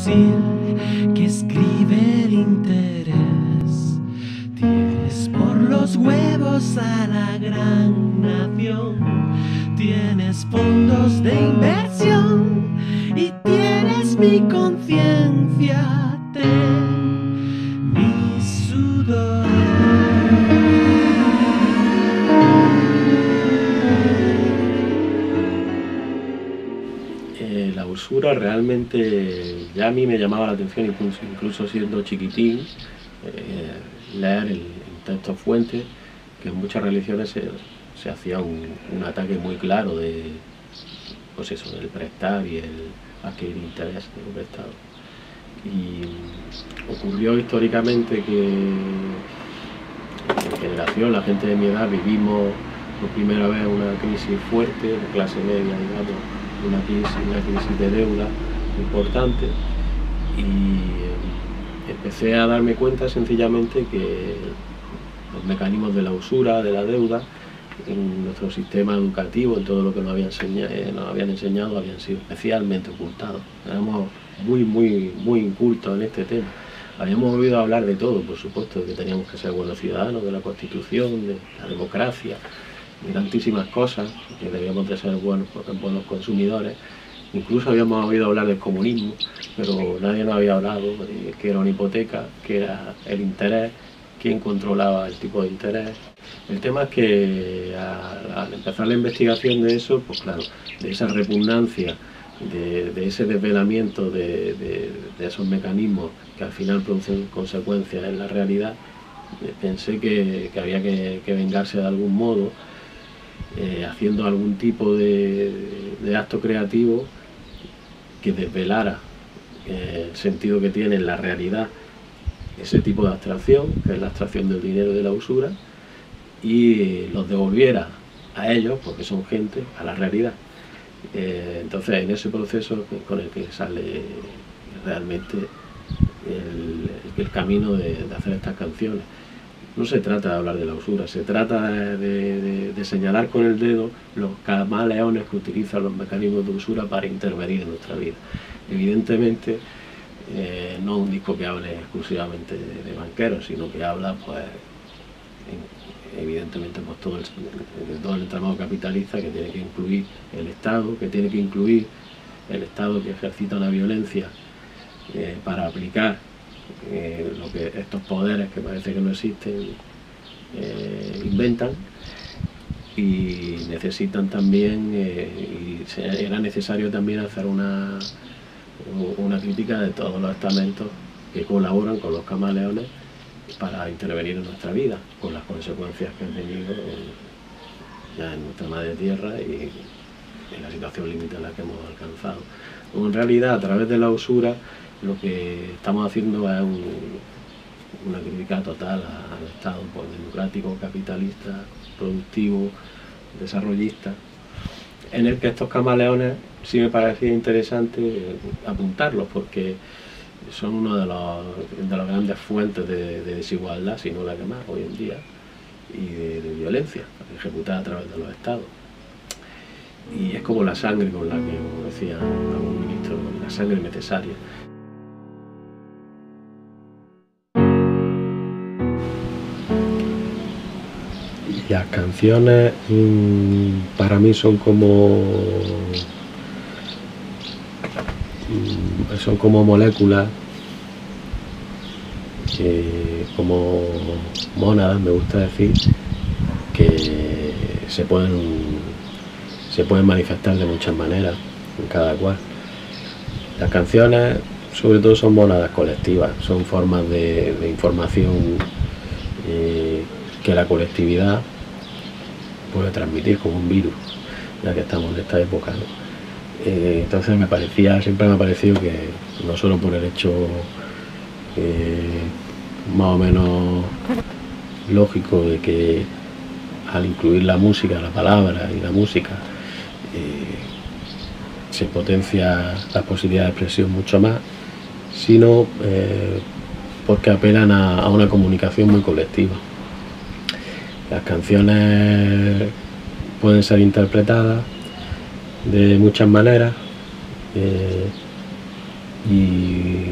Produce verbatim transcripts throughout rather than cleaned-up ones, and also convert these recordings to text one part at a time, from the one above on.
fusil que escribe el interés. Tienes por los huevos a la gran nación, tienes fondos de inversión y tienes mi conciencia, ten mi sudor. Eh, la usura realmente ya a mí me llamaba la atención, incluso, incluso siendo chiquitín, eh, leer el, el texto fuente, que en muchas religiones se, se hacía un, un ataque muy claro de, pues eso, del prestar y el adquirir interés de lo prestado. Y ocurrió históricamente que en mi generación, la gente de mi edad, vivimos por primera vez una crisis fuerte, de clase media, digamos, una crisis, una crisis de deuda importante, y empecé a darme cuenta sencillamente que los mecanismos de la usura, de la deuda, en nuestro sistema educativo, en todo lo que nos habían enseñado, nos habían enseñado, habían sido especialmente ocultados. Éramos muy, muy, muy incultos en este tema. Habíamos oído hablar de todo, por supuesto, de que teníamos que ser buenos ciudadanos, de la Constitución, de la democracia, de tantísimas cosas, que debíamos de ser buenos, buenos consumidores. Incluso habíamos oído hablar del comunismo, pero nadie nos había hablado de qué era una hipoteca, qué era el interés, quién controlaba el tipo de interés. El tema es que al empezar la investigación de eso, pues claro, de esa repugnancia, de, de ese desvelamiento de, de, de esos mecanismos que al final producen consecuencias en la realidad, pensé que, que había que, que vengarse de algún modo, eh, haciendo algún tipo de, de acto creativo que desvelara eh, el sentido que tiene en la realidad ese tipo de abstracción, que es la abstracción del dinero y de la usura, y los devolviera a ellos, porque son gente, a la realidad. Eh, entonces, en ese proceso con el que sale realmente el, el camino de, de hacer estas canciones. No se trata de hablar de la usura, se trata de, de, de señalar con el dedo los camaleones que utilizan los mecanismos de usura para intervenir en nuestra vida. Evidentemente, eh, no un disco que hable exclusivamente de, de banqueros, sino que habla, pues, en, evidentemente, pues, todo, el, todo el entramado capitalista, que tiene que incluir el Estado, que tiene que incluir el Estado que ejercita una violencia eh, para aplicar Eh, lo que estos poderes que parece que no existen eh, inventan, y necesitan también, eh, y se, era necesario también hacer una, una crítica de todos los estamentos que colaboran con los camaleones para intervenir en nuestra vida, con las consecuencias que han tenido en, ya en nuestra madre tierra y en la situación límite en la que hemos alcanzado. En realidad, a través de la usura, lo que estamos haciendo es un, una crítica total al Estado, pues, democrático, capitalista, productivo, desarrollista, en el que estos camaleones sí me parecía interesante apuntarlos, porque son una de, los, de las grandes fuentes de, de desigualdad, si no la que más, hoy en día, y de, de violencia ejecutada a través de los Estados. Y es como la sangre con la que, como decía algún ministro, la sangre necesaria. Las canciones mmm, para mí son como mmm, son como moléculas, eh, como mónadas, me gusta decir, que se pueden se pueden manifestar de muchas maneras en cada cual. Las canciones sobre todo son mónadas colectivas, son formas de, de información eh, que la colectividad puede transmitir como un virus, ya que estamos en esta época, ¿no? Eh, entonces me parecía, siempre me ha parecido que, no solo por el hecho eh, más o menos lógico de que al incluir la música, la palabra y la música, eh, se potencia la posibilidad de expresión mucho más, sino eh, porque apelan a, a una comunicación muy colectiva. Las canciones pueden ser interpretadas de muchas maneras, eh, y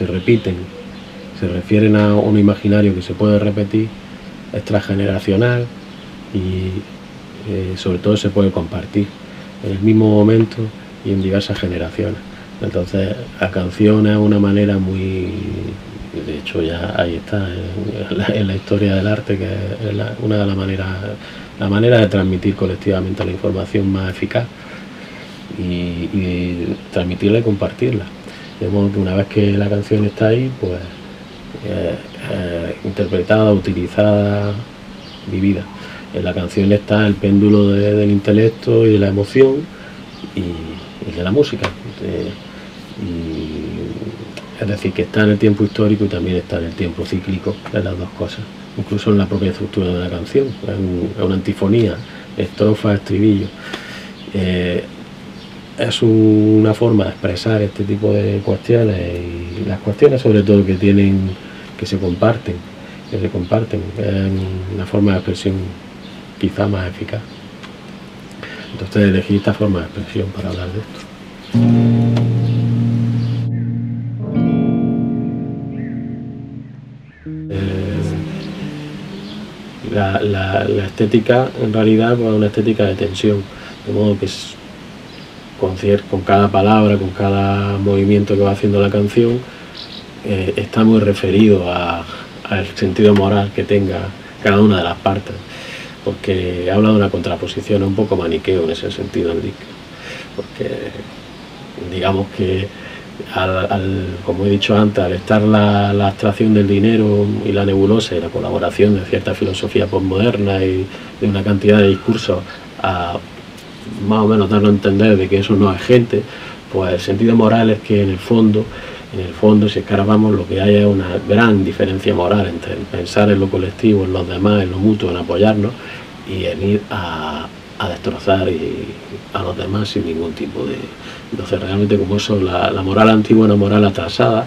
se repiten, se refieren a un imaginario que se puede repetir, es transgeneracional y eh, sobre todo se puede compartir en el mismo momento y en diversas generaciones. Entonces la canción es una manera muy, de hecho ya ahí está en la, en la historia del arte, que es la, una de las maneras, la manera de transmitir colectivamente la información más eficaz y, y transmitirla y compartirla. De modo que una vez que la canción está ahí, pues eh, eh, interpretada, utilizada, vivida. En la canción está el péndulo de, del intelecto y de la emoción y, y de la música. De, y, es decir, que está en el tiempo histórico y también está en el tiempo cíclico, de las dos cosas. Incluso en la propia estructura de la canción, es, un, es una antifonía, estrofa, estribillo. Eh, es un, una forma de expresar este tipo de cuestiones y las cuestiones sobre todo que tienen, que se comparten, que se comparten, es una forma de expresión quizá más eficaz. Entonces elegí esta forma de expresión para hablar de esto. Eh, la, la, la estética en realidad pues, es una estética de tensión, de modo que es, con, con cada palabra, con cada movimiento que va haciendo la canción, eh, está muy referido al sentido moral que tenga cada una de las partes, porque habla de una contraposición, un poco maniqueo en ese sentido el disco, porque digamos que al, al, como he dicho antes, al estar la, la abstracción del dinero y la nebulosa y la colaboración de cierta filosofía postmoderna y de una cantidad de discursos a más o menos darnos a entender de que eso no es gente, pues el sentido moral es que en el fondo, en el fondo, si escarbamos, lo que hay es una gran diferencia moral entre el pensar en lo colectivo, en los demás, en lo mutuo, en apoyarnos y en ir a, a destrozar y a los demás sin ningún tipo de... Entonces realmente como eso, la, la moral antigua es una moral atrasada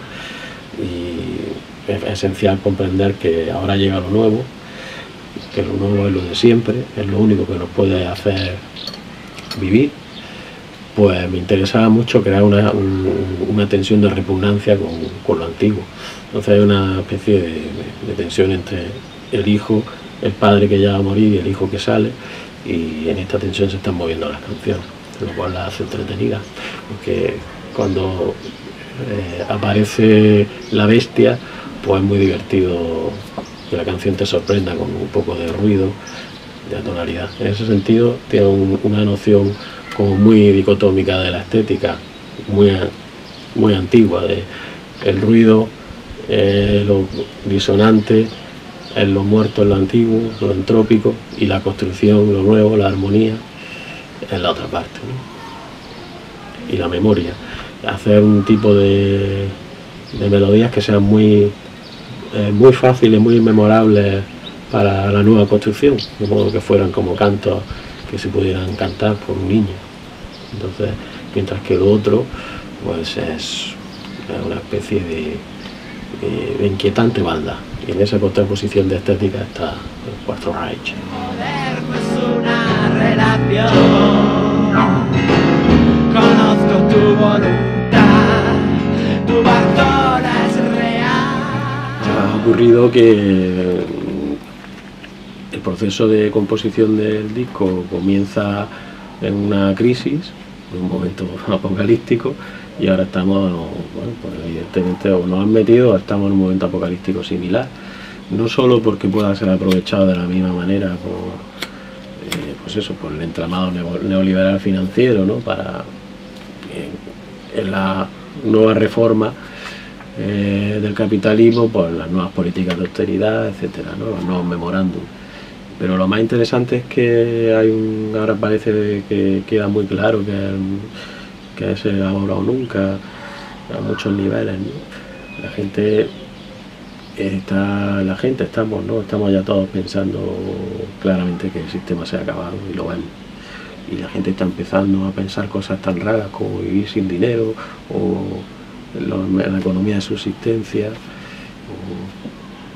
y es esencial comprender que ahora llega lo nuevo, que lo nuevo es lo de siempre, es lo único que nos puede hacer vivir. Pues me interesaba mucho crear una, un, una tensión de repugnancia con, con lo antiguo. Entonces hay una especie de, de, de tensión entre el hijo, el padre que ya va a morir y el hijo que sale, y en esta tensión se están moviendo las canciones, lo cual la hace entretenida, porque cuando eh, aparece la bestia, pues es muy divertido que la canción te sorprenda con un poco de ruido, de tonalidad. En ese sentido tiene un, una noción como muy dicotómica de la estética, muy, muy antigua, de el ruido, eh, lo disonante, en lo muerto, en lo antiguo, lo entrópico, y la construcción, lo nuevo, la armonía, en la otra parte, ¿no? Y la memoria, hacer un tipo de, de melodías que sean muy, eh, muy fáciles, muy memorables para la nueva construcción, de modo que fueran como cantos que se pudieran cantar por un niño. Entonces, mientras que lo otro, pues es una especie de, de, de inquietante balda. Y en esa contraposición de estética está el Cuarto Reich. Es una relación. Conozco tu voluntad, tu Bartola es real. Ha ocurrido que el proceso de composición del disco comienza en una crisis, en un momento apocalíptico, y ahora estamos, bueno, pues evidentemente o nos han metido o estamos en un momento apocalíptico similar, no solo porque pueda ser aprovechado de la misma manera por, eh, pues eso, por el entramado neoliberal financiero, ¿no? Para eh, en la nueva reforma eh, del capitalismo, pues las nuevas políticas de austeridad, etcétera, ¿no? Los nuevos memorándum. Pero lo más interesante es que hay un, ahora parece que queda muy claro que, que es el ahora o nunca a muchos niveles, ¿no? La gente está, la gente estamos, ¿no? Estamos ya todos pensando claramente que el sistema se ha acabado y lo vemos. Y la gente está empezando a pensar cosas tan raras como vivir sin dinero o la economía de subsistencia. O,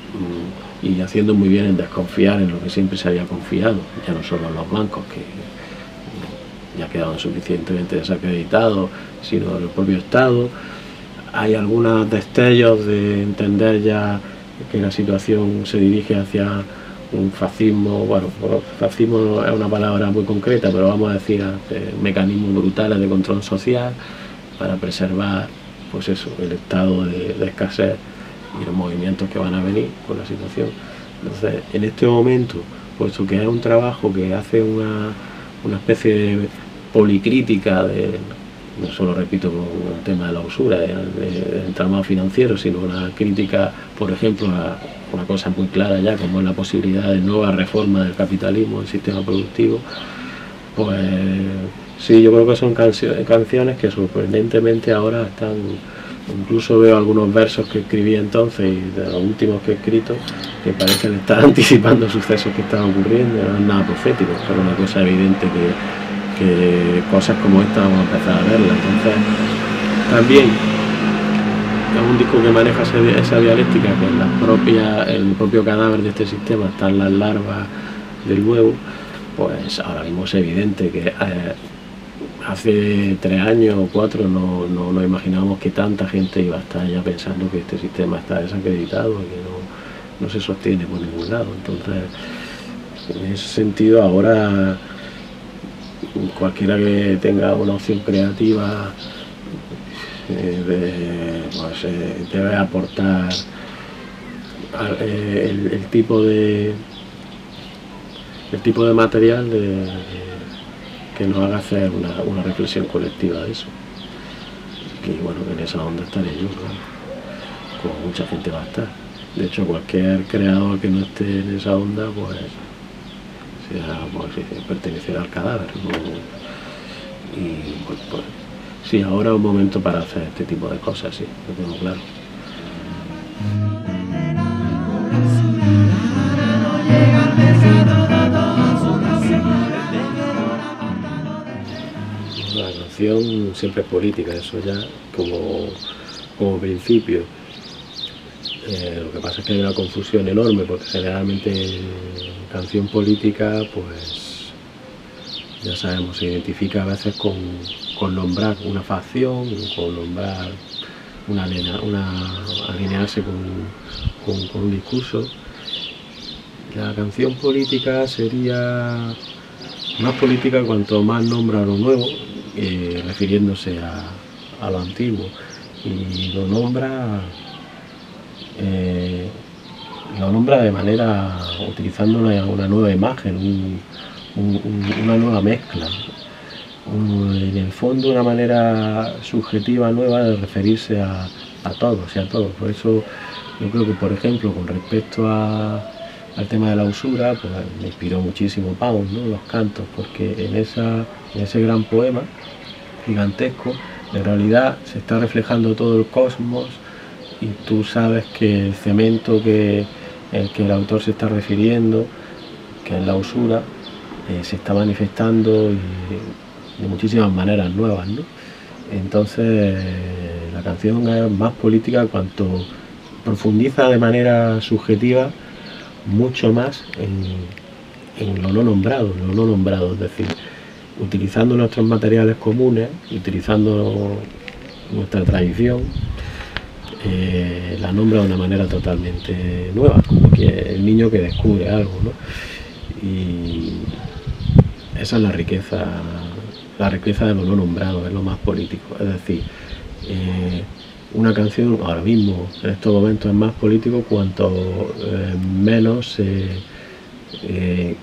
y haciendo muy bien en desconfiar en lo que siempre se había confiado, ya no solo en los bancos, que ya quedaban suficientemente desacreditados, sino en el propio Estado, hay algunos destellos de entender ya que la situación se dirige hacia un fascismo, bueno, fascismo es una palabra muy concreta, pero vamos a decir mecanismos brutales de control social para preservar, pues eso, el estado de, de escasez y los movimientos que van a venir con la situación. Entonces, en este momento, puesto que es un trabajo que hace una, una especie de policrítica de, no solo repito con el tema de la usura, del entramado financiero, sino una crítica, por ejemplo, a una cosa muy clara ya, como es la posibilidad de nueva reforma del capitalismo, del sistema productivo, pues sí, yo creo que son canciones que sorprendentemente ahora están, incluso veo algunos versos que escribí entonces y de los últimos que he escrito, que parecen estar anticipando sucesos que están ocurriendo, no es nada profético, es una cosa evidente que que cosas como esta vamos a empezar a verlas. Entonces, también es un disco que maneja esa dialéctica, que en la propia, el propio cadáver de este sistema están las larvas del huevo. Pues ahora mismo es evidente que eh, hace tres años o cuatro no, no nos imaginábamos que tanta gente iba a estar ya pensando que este sistema está desacreditado y que no, no se sostiene por ningún lado. Entonces, en ese sentido, ahora cualquiera que tenga una opción creativa eh, de, pues, eh, debe aportar eh, el, el tipo de el tipo de material de, de, que nos haga hacer una, una reflexión colectiva de eso. Que bueno, que en esa onda estaré yo, ¿no? Como mucha gente va a estar. De hecho, cualquier creador que no esté en esa onda, pues sea, pues, pertenecerá al cadáver, ¿no? Y pues, pues sí, ahora es un momento para hacer este tipo de cosas, sí, lo tengo claro. La canción siempre es política, eso ya como, como principio. Eh, lo que pasa es que hay una confusión enorme, porque generalmente canción política, pues ya sabemos, se identifica a veces con, con nombrar una facción, con nombrar una, una alinearse con, con, con un discurso. La canción política sería más política cuanto más nombra lo nuevo, eh, refiriéndose a, a lo antiguo, y lo nombra Eh, lo nombra de manera, utilizando una, una nueva imagen, un, un, una nueva mezcla, un, en el fondo una manera subjetiva nueva de referirse a, a todos y a todos. Por eso yo creo que, por ejemplo, con respecto a, al tema de la usura, pues me inspiró muchísimo Pound, ¿no? Los cantos, porque en, esa, en ese gran poema gigantesco, en realidad se está reflejando todo el cosmos. Y tú sabes que el cemento que el que el autor se está refiriendo, que es la usura, eh, se está manifestando y, de muchísimas maneras nuevas, ¿no? Entonces la canción es más política cuanto profundiza de manera subjetiva mucho más en, en lo no nombrado, en lo no nombrado, es decir, utilizando nuestros materiales comunes, utilizando nuestra tradición. Eh, la nombra de una manera totalmente nueva, como que el niño que descubre algo, ¿no? Y esa es la riqueza, la riqueza de lo no nombrado, es lo más político. Es decir, eh, una canción ahora mismo, en estos momentos, es más político cuanto eh, menos eh, eh,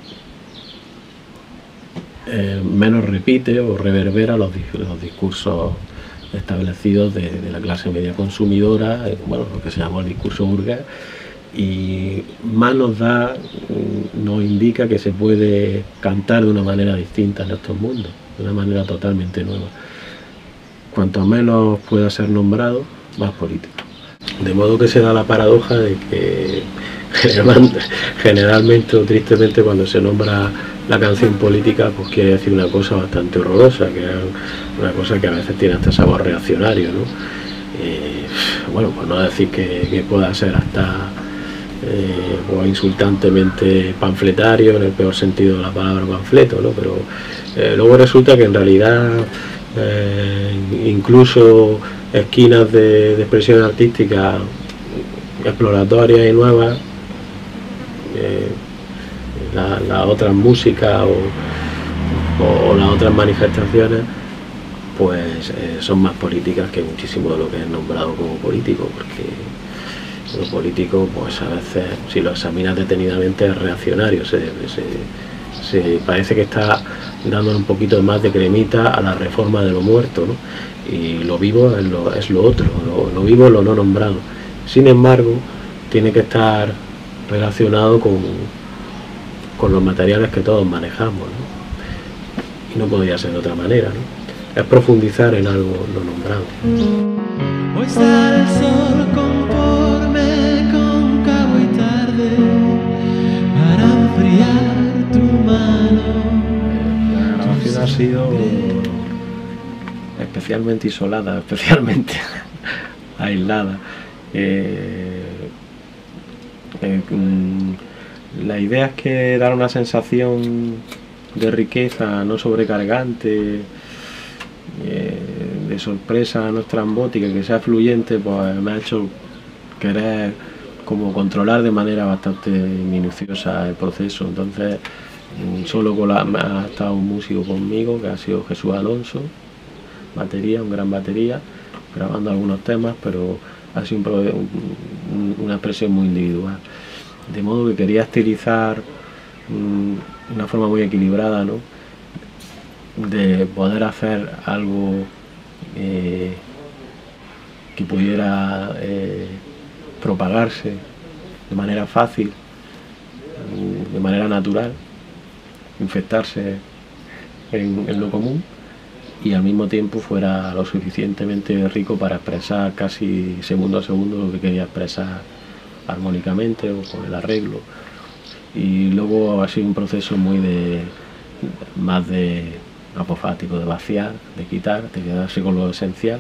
eh, menos repite o reverbera los, los discursos establecidos de, de la clase media consumidora, eh, bueno, lo que se llama el discurso burgués, y más nos da, nos indica que se puede cantar de una manera distinta en estos mundos, de una manera totalmente nueva. Cuanto menos pueda ser nombrado, más político. De modo que se da la paradoja de que generalmente, generalmente o tristemente, cuando se nombra la canción política, pues quiere decir una cosa bastante horrorosa, que es una cosa que a veces tiene hasta sabor reaccionario, ¿no? Eh, bueno, pues no decir que, que pueda ser hasta eh, o insultantemente panfletario, en el peor sentido de la palabra panfleto, ¿no? Pero eh, luego resulta que en realidad eh, incluso esquinas de, de expresión artística exploratorias y nuevas, eh, las la otras músicas o, o, o las otras manifestaciones, pues eh, son más políticas que muchísimo de lo que es nombrado como político, porque lo político, pues a veces, si lo examinas detenidamente, es reaccionario, se, se, se parece que está dándole un poquito más de cremita a la reforma de lo muerto, ¿no? Y lo vivo es lo, es lo otro, lo, lo vivo es lo no nombrado. Sin embargo, tiene que estar relacionado con, con los materiales que todos manejamos, ¿no? Y no podría ser de otra manera, ¿no? Es profundizar en algo no nombrado. Hoy sale el sol conforme, cóncavo y tarde, para enfriar tu mano. La grabación ha sido especialmente isolada, especialmente aislada. Eh, eh, la idea es que dar una sensación de riqueza no sobrecargante, eh, de sorpresa no estrambótica, que sea fluyente, pues me ha hecho querer como controlar de manera bastante minuciosa el proceso. Entonces solo con la, ha estado un músico conmigo, que ha sido Jesús Alonso, batería, un gran batería, grabando algunos temas, pero ha sido un, un, una expresión muy individual. De modo que quería estilizar um, una forma muy equilibrada, ¿no?, de poder hacer algo eh, que pudiera eh, propagarse de manera fácil, de manera natural, infectarse en, en lo común, y al mismo tiempo fuera lo suficientemente rico para expresar casi segundo a segundo lo que quería expresar armónicamente o con el arreglo. Y luego ha sido un proceso muy de más de apofático, de vaciar, de quitar, de quedarse con lo esencial,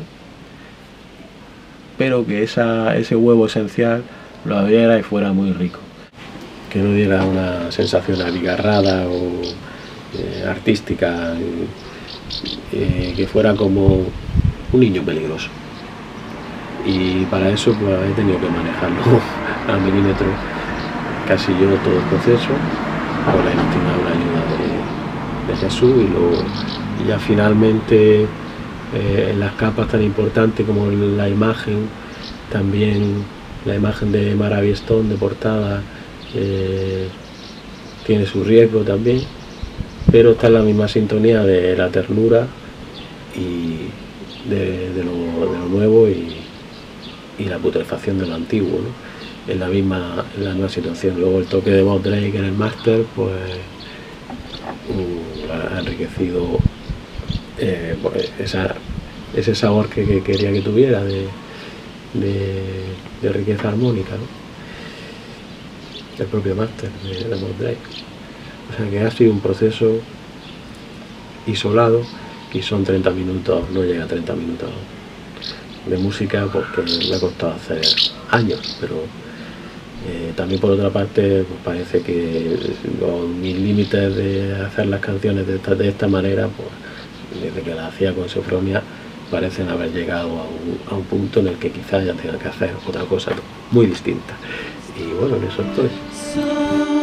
pero que esa, ese huevo esencial lo abriera y fuera muy rico, que no diera una sensación abigarrada o eh, artística, eh, que fuera como un niño peligroso. Y para eso pues he tenido que manejarlo al milímetro casi yo todo el proceso, con la inestimable ayuda de, de Jesús, y luego y ya finalmente eh, en las capas tan importantes como la imagen, también la imagen de Mara Biestón de portada eh, tiene su riesgo también, pero está en la misma sintonía de la ternura y de, de, lo, de lo nuevo y, y la putrefacción de lo antiguo, ¿no? En la misma, en la misma situación. Luego el toque de Bob Drake en el máster, pues uh, ha enriquecido eh, pues, esa, ese sabor que, que quería que tuviera de, de, de riqueza armónica, ¿no? El propio máster de, de Bob Drake. O sea que ha sido un proceso isolado, y son treinta minutos, no llega a treinta minutos de música, porque me ha costado hacer años, pero eh, también por otra parte pues parece que los, mis límites de hacer las canciones de esta, de esta manera, pues desde que las hacía con Sofronia, parecen haber llegado a un, a un punto en el que quizás ya tenga que hacer otra cosa muy distinta, y bueno, en eso estoy.